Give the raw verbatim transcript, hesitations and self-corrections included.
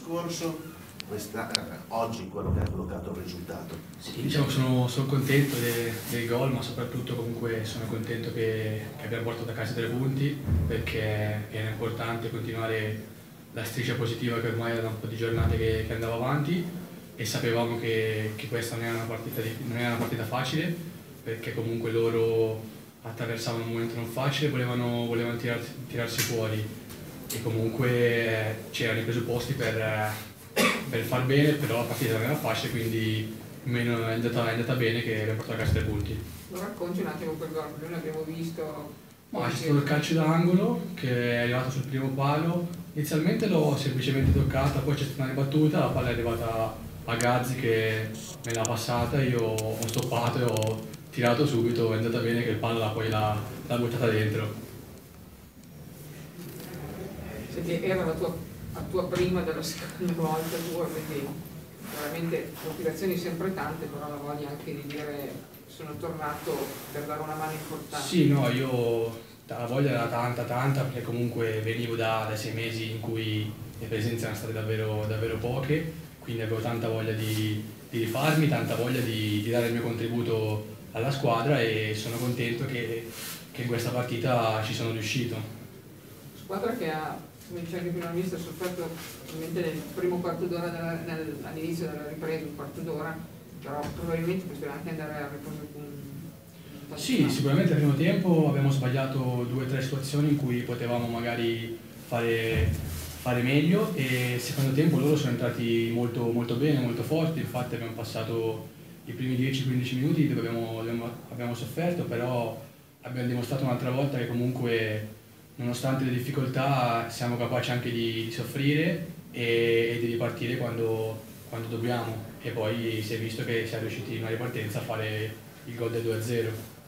scorso, questa, eh, oggi quello che ha collocato il risultato. Sì, diciamo sono, sono contento de, del gol, ma soprattutto comunque sono contento che, che abbiamo portato a casa tre punti, perché era importante continuare la striscia positiva che ormai era un po' di giornate che, che andava avanti, e sapevamo che, che questa non era, una partita di, non era una partita facile, perché comunque loro attraversavano un momento non facile, volevano, volevano tirarsi, tirarsi fuori, e comunque eh, c'erano i presupposti per, per far bene, però la partita non era facile, quindi meno è andata, è andata bene che abbiamo portato a casa tre punti. Lo racconti un attimo quel gol, noi l'abbiamo visto. Ma c'è stato il calcio d'angolo che è arrivato sul primo palo, inizialmente l'ho semplicemente toccata, poi c'è stata una ribattuta, la palla è arrivata a Gazzi che me l'ha passata, io ho stoppato e ho tirato subito, è andata bene che il palla poi l'ha buttata dentro. Senti, era la tua, la tua prima della seconda volta tua, quindi veramente motivazioni sempre tante, però la voglia anche di dire sono tornato per dare una mano importante. Sì, no, io la voglia era tanta, tanta, perché comunque venivo da, da sei mesi in cui le presenze erano state davvero, davvero poche, quindi avevo tanta voglia di, di rifarmi, tanta voglia di, di dare il mio contributo alla squadra, e sono contento che, che in questa partita ci sono riuscito. Squadra che ha, come dice anche prima ministro, sofferto ovviamente nel primo quarto d'ora all'inizio della ripresa, un quarto d'ora, però probabilmente poteva anche andare a riprendere un... Sì, sicuramente al primo tempo abbiamo sbagliato due o tre situazioni in cui potevamo magari fare, fare meglio, e al secondo tempo loro sono entrati molto, molto bene, molto forti, infatti abbiamo passato i primi dieci quindici minuti dove abbiamo, abbiamo, abbiamo sofferto, però abbiamo dimostrato un'altra volta che comunque nonostante le difficoltà siamo capaci anche di, di soffrire e, e di ripartire quando, quando dobbiamo, e poi si è visto che siamo riusciti in una ripartenza a fare il gol del due a zero.